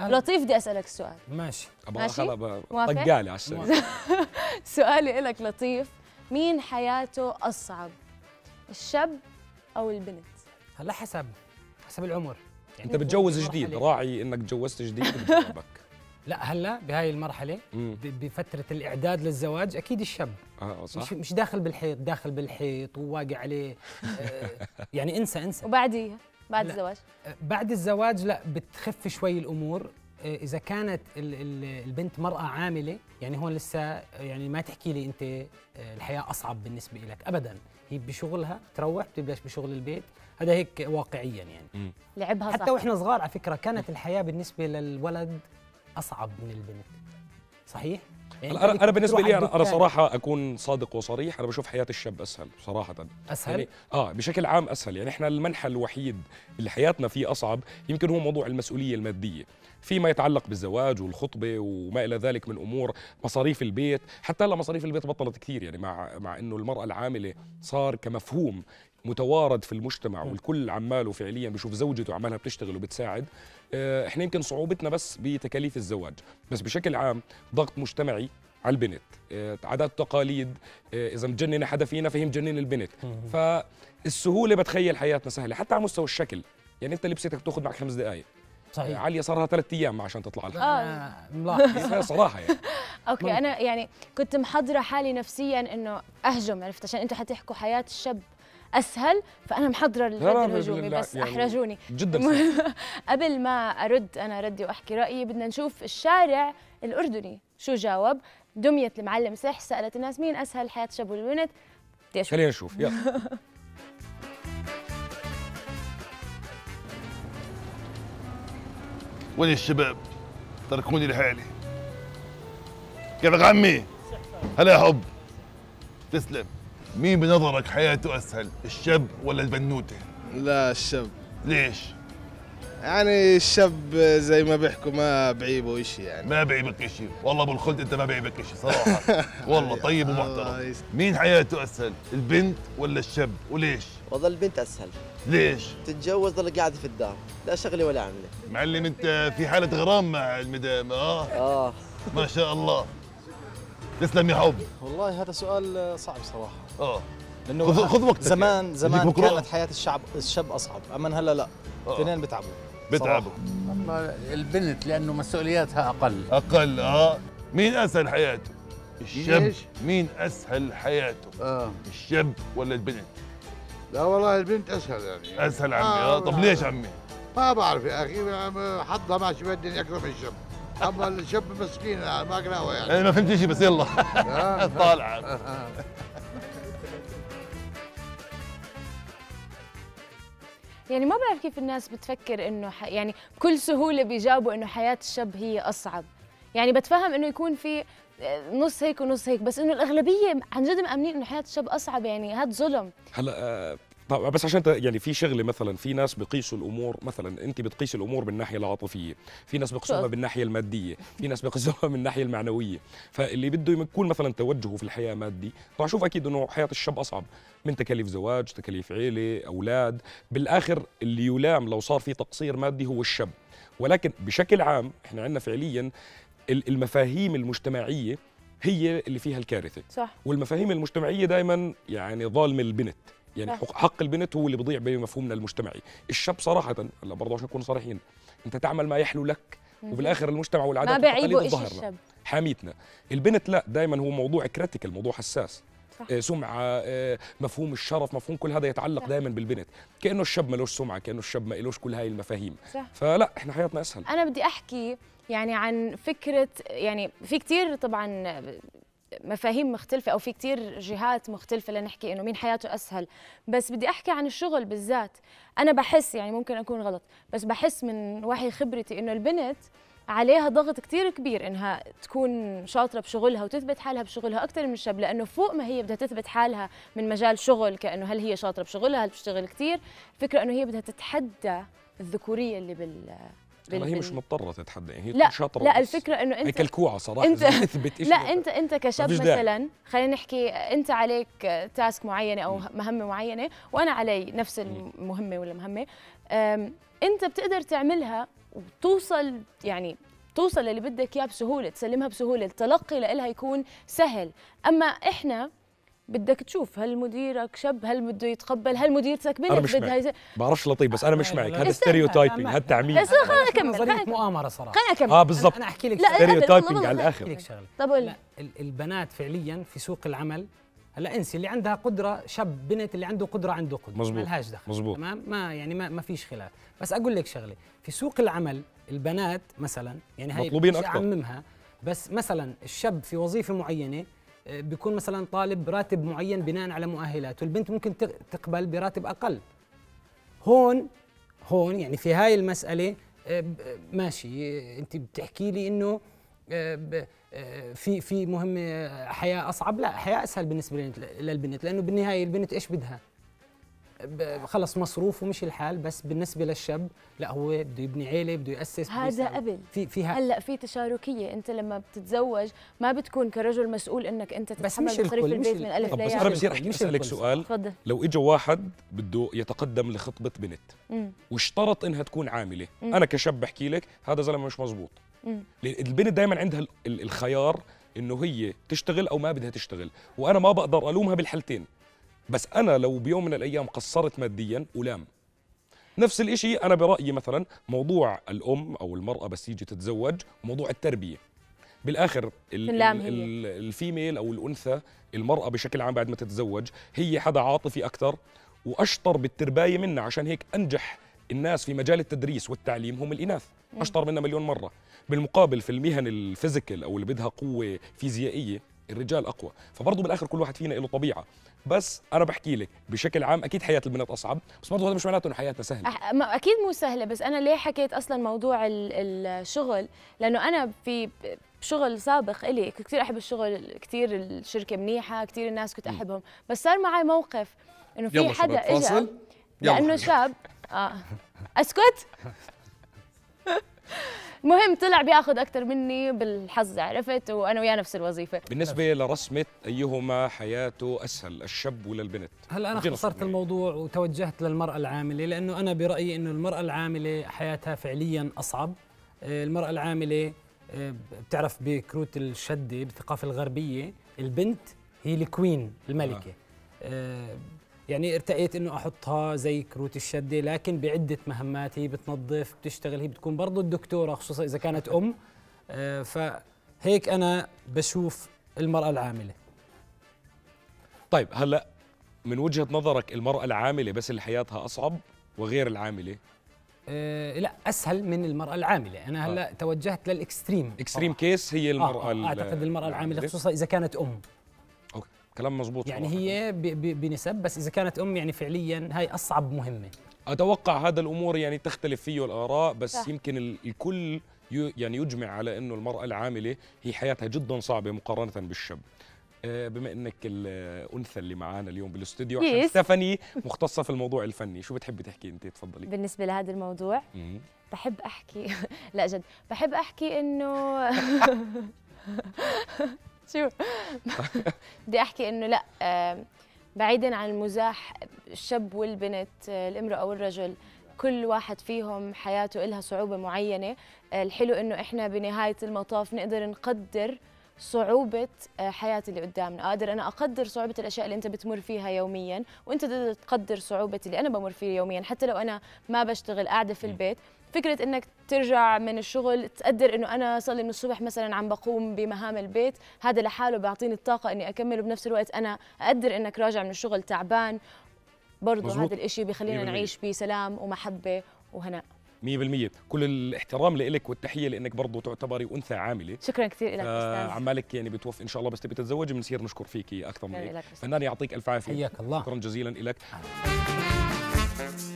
لطيف بدي اسالك السؤال. ماشي. ماشي؟ طقالي على السؤال. سؤالي لك لطيف، مين حياته اصعب؟ الشاب او البنت؟ هلا حسب العمر. انت بتجوز جديد، راعي انك تجوزت جديد بجاوبك. لا هلا بهاي المرحله بفتره الاعداد للزواج اكيد الشاب. صح. مش داخل بالحيط وواقع عليه. يعني انسى. وبعديها بعد الزواج؟ بعد الزواج لا، بتخف شوي الامور. اذا كانت البنت مرأة عامله، يعني هون لسه يعني ما تحكي لي انت الحياه اصعب بالنسبه لك ابدا. هي بشغلها تروح بتبلش بشغل البيت، هذا هيك واقعيا يعني. لعبها صح. حتى واحنا صغار على فكره كانت الحياه بالنسبه للولد اصعب من البنت. صحيح؟ يعني انا بالنسبه لي انا صراحه اكون صادق وصريح، انا بشوف حياه الشاب اسهل صراحه. اسهل؟ يعني بشكل عام اسهل. يعني احنا المنحى الوحيد اللي حياتنا فيه اصعب يمكن هو موضوع المسؤوليه الماديه، فيما يتعلق بالزواج والخطبه وما الى ذلك من امور، مصاريف البيت. حتى هلا مصاريف البيت بطلت كثير، يعني مع انه المراه العامله صار كمفهوم متوارد في المجتمع والكل عماله فعليا بشوف زوجته عمالها بتشتغل وبتساعد. احنا يمكن صعوبتنا بس بتكاليف الزواج، بس بشكل عام ضغط مجتمعي على البنت، عادات وتقاليد. اذا مجنن حدا فينا فهي مجنن البنت. فالسهوله بتخيل حياتنا سهله حتى على مستوى الشكل. يعني انت لبستك بتاخذ معك 5 دقائق، صحيح. عليا صار لها 3 ايام عشان تطلع لها. صراحه يعني. اوكي انا يعني كنت محضره حالي نفسيا انه اهجم، عرفت، عشان انتم حتحكوا حياه الشاب اسهل، فانا محضره الرد الهجومي بس يعني احرجوني جدا. قبل ما ارد انا ردي واحكي رايي، بدنا نشوف الشارع الاردني شو جاوب. دميه المعلم سح سالت الناس مين اسهل حياه الشاب والبنت. خلينا نشوف يلا. وين الشباب؟ تركوني لحالي. كيفك عمي؟ هلا يا حب. تسلم. مين بنظرك حياته اسهل، الشاب ولا البنوته؟ لا الشاب. ليش؟ يعني الشاب زي ما بيحكوا ما بعيبه شيء، يعني ما بعيبك شيء، والله ابو الخلد انت ما بعيبك شيء صراحه. والله طيب ومحترم. مين حياته اسهل، البنت ولا الشاب وليش؟ والله البنت اسهل. ليش؟ تتجوز ضل قاعده في الدار، لا شغله ولا عمله. معلم انت في حاله غرام مع المدام. ما شاء الله. تسلم يا حب. والله هذا سؤال صعب صراحه. لانه خذ وقتك. زمان كانت حياه الشاب اصعب، اما هلا لا، اثنين بتعبوا. والله البنت لانه مسؤولياتها اقل. مين اسهل حياته؟ الشاب. مين اسهل حياته؟ الشاب ولا البنت؟ لا والله البنت اسهل يعني. اسهل عمي. طب ليش عمي؟ ما بعرف يا اخي، حظها ماشي بالدنيا اكثر من الشاب. اما الشاب مسكين ما قراوه يعني. انا ما فهمت شيء بس يلا. طالع. يعني ما بعرف كيف الناس بتفكر انه يعني بكل سهوله بيجاوبوا انه حياه الشاب هي اصعب. يعني بتفهم انه يكون في نص هيك ونص هيك، بس انه الاغلبيه عن جد مأمنين انه حياه الشاب اصعب، يعني هذا ظلم. هلا طبعا بس عشان يعني في شغله، مثلا في ناس بيقيسوا الامور، مثلا انت بتقيس الامور بالناحيه العاطفيه، في ناس بيقيسوها بالناحيه الماديه، في ناس بيقيسوها من الناحيه المعنويه. فاللي بده يكون مثلا توجهه في الحياه مادي، راح اشوف اكيد انه حياه الشاب اصعب من تكاليف زواج، تكاليف عيله، اولاد. بالاخر اللي يلام لو صار في تقصير مادي هو الشاب. ولكن بشكل عام احنا عندنا فعليا المفاهيم المجتمعيه هي اللي فيها الكارثه. صح. والمفاهيم المجتمعيه دائما يعني ظالمه البنت. يعني حق البنت هو اللي بضيع بمفهومنا المجتمعي. الشاب صراحه هلا برضه عشان نكون صريحين، انت تعمل ما يحلو لك وبالاخر المجتمع والعادات والتقاليد بظهرنا حاميتنا. البنت لا، دائما هو موضوع كريتيكال، موضوع حساس. سمعه، مفهوم الشرف، مفهوم كل هذا يتعلق دائما بالبنت، كانه الشاب مالوش سمعه، كانه الشاب ما لهش كل هاي المفاهيم. صح. فلا احنا حياتنا اسهل. انا بدي احكي يعني عن فكره، يعني في كثير طبعا مفاهيم مختلفة أو في كتير جهات مختلفة لنحكي إنه مين حياته أسهل، بس بدي أحكي عن الشغل بالذات. أنا بحس، يعني ممكن أكون غلط، بس بحس من وحي خبرتي إنه البنت عليها ضغط كتير كبير إنها تكون شاطرة بشغلها وتثبت حالها بشغلها أكثر من الشاب، لأنه فوق ما هي بدها تثبت حالها من مجال شغل، كأنه هل هي شاطرة بشغلها، هل بتشتغل كتير، الفكرة إنه هي بدها تتحدى الذكورية اللي هي مش مضطره تتحدى، هي لا شاطره. لا الفكره انه انت هي كالكوعه صراحه. انت تثبت لا انت كشاب مثلا، خلينا نحكي انت عليك تاسك معينه او مهمه معينه وانا علي نفس المهمه ولا مهمه، انت بتقدر تعملها وتوصل يعني توصل للي بدك اياه بسهوله، تسلمها بسهوله، التلقي لها يكون سهل. اما احنا بدك تشوف هل مديرك شاب، هل بده يتقبل، هل مديرتك بنت بدها بعرفش لطيف، بس انا مش معك، هذا ستيريوتايبنج، هذا تعميم. بس خليني اكمل، نظريه مؤامره صراحه. خليني اكمل. بالضبط. انا احكي لك ستيريوتايبنج على الاخر. احكي لك شغله. طب قول. البنات فعليا في سوق العمل هلا انسي اللي عندها قدره، شاب بنت اللي عنده قدره عنده قدره، مزبوط. ما لهاش دخل. مزبوط. تمام، ما فيش خلاف. بس اقول لك شغله، في سوق العمل البنات مثلا، يعني هي مطلوبين اكثر، اعممها، بس مثلا الشاب في وظيفه معينه بيكون مثلا طالب راتب معين بناء على مؤهلاته، البنت ممكن تقبل براتب اقل. هون يعني في هاي المساله ماشي، انت بتحكي لي انه في مهمه حياه اصعب، لا حياه اسهل بالنسبه للبنت، لانه بالنهايه البنت ايش بدها؟ خلص مصروف ومشي الحال. بس بالنسبه للشاب لا، هو بده يبني عيله، بده ياسس، هذا قبل هلا في تشاركيه. انت لما بتتزوج ما بتكون كرجل مسؤول انك انت تتحمل مصاريف البيت من الف لياء. بس انا بصير احكي اسالك سؤال. تفضل. لو اجى واحد بده يتقدم لخطبه بنت واشترط انها تكون عامله، انا كشاب بحكي لك هذا زلمه مش مزبوط. البنت دائما عندها الخيار انه هي تشتغل او ما بدها تشتغل، وانا ما بقدر الومها بالحالتين. بس أنا لو بيوم من الأيام قصرت مادياً ولام. نفس الإشي أنا برأيي مثلاً موضوع الأم أو المرأة بس تيجي تتزوج وموضوع التربية. بالآخر الفيميل أو الأنثى، المرأة بشكل عام بعد ما تتزوج هي حدا عاطفي أكثر وأشطر بالترباية منها، عشان هيك أنجح الناس في مجال التدريس والتعليم هم الإناث، أشطر منها مليون مرة. بالمقابل في المهن الفيزيكال أو اللي بدها قوة فيزيائية الرجال أقوى. فبرضه بالآخر كل واحد فينا له طبيعة. بس انا بحكي لك بشكل عام اكيد حياه البنات اصعب، بس برضه هذا مش معناته انه حياتنا سهله. اكيد مو سهله. بس انا ليه حكيت اصلا موضوع الشغل؟ لانه انا في شغل سابق الي كثير احب الشغل، كثير الشركه منيحه، كثير الناس كنت احبهم، بس صار معي موقف انه في حدا اجى لانه شاب اسكت المهم طلع بياخذ اكثر مني بالحظ، عرفت، وانا وياه نفس الوظيفه. بالنسبه لرسمه ايهما حياته اسهل، الشاب ولا البنت؟ هلا انا خسرت الموضوع وتوجهت للمراه العامله، لانه انا برايي انه المراه العامله حياتها فعليا اصعب. المراه العامله بتعرف بكروت الشده بالثقافه الغربيه البنت هي الكوين، الملكه. يعني ارتأيت انه احطها زي كروت الشده، لكن بعده مهمات، هي بتنظف، بتشتغل، هي بتكون برضه الدكتوره خصوصا اذا كانت ام. فهيك انا بشوف المراه العامله. طيب هلا من وجهه نظرك المراه العامله بس اللي حياتها اصعب وغير العامله؟ لا، اسهل من المراه العامله. انا هلا توجهت للاكستريم. اكستريم كيس هي المراه اعتقد المراه العامله خصوصا اذا كانت ام. كلام مزبوط يعني هي بنسب، بس إذا كانت أم يعني فعليا هاي أصعب مهمة. أتوقع هذا الأمور يعني تختلف فيه الآراء، بس صح. يمكن الكل يعني يجمع على أنه المرأة العاملة هي حياتها جدا صعبة مقارنة بالشاب. بما أنك الأنثى اللي معانا اليوم بالاستوديو، عشان ستيفاني مختصة في الموضوع الفني، شو بتحبي تحكي أنت؟ تفضلي. بالنسبة لهذا الموضوع بحب أحكي لا جد بحب أحكي إنه شو بدي احكي انه لا، بعيدا عن المزاح، الشاب والبنت، الامراه والرجل، كل واحد فيهم حياته لها صعوبه معينه. الحلو انه احنا بنهايه المطاف نقدر نقدر صعوبه حياه اللي قدامنا. اقدر انا اقدر صعوبه الاشياء اللي انت بتمر فيها يوميا، وانت تقدر تقدر صعوبه اللي انا بمر فيه يوميا، حتى لو انا ما بشتغل قاعده في البيت. فكرة انك ترجع من الشغل تقدر انه انا صار لي من الصبح مثلا عم بقوم بمهام البيت، هذا لحاله بيعطيني الطاقة اني اكمل، وبنفس الوقت انا اقدر انك راجع من الشغل تعبان، برضه هذا الاشي بيخلينا نعيش بسلام ومحبة وهناء. 100%. كل الاحترام لإلك والتحية لأنك برضه تعتبري أنثى عاملة. شكرا كثير لك أستاذ. عمالك يعني بتوفي إن شاء الله، بس تبي تتزوجي بنصير نشكر فيكي أكثر من هيك. فنان يعطيك ألف عافية. حياك الله. شكرا جزيلا لك.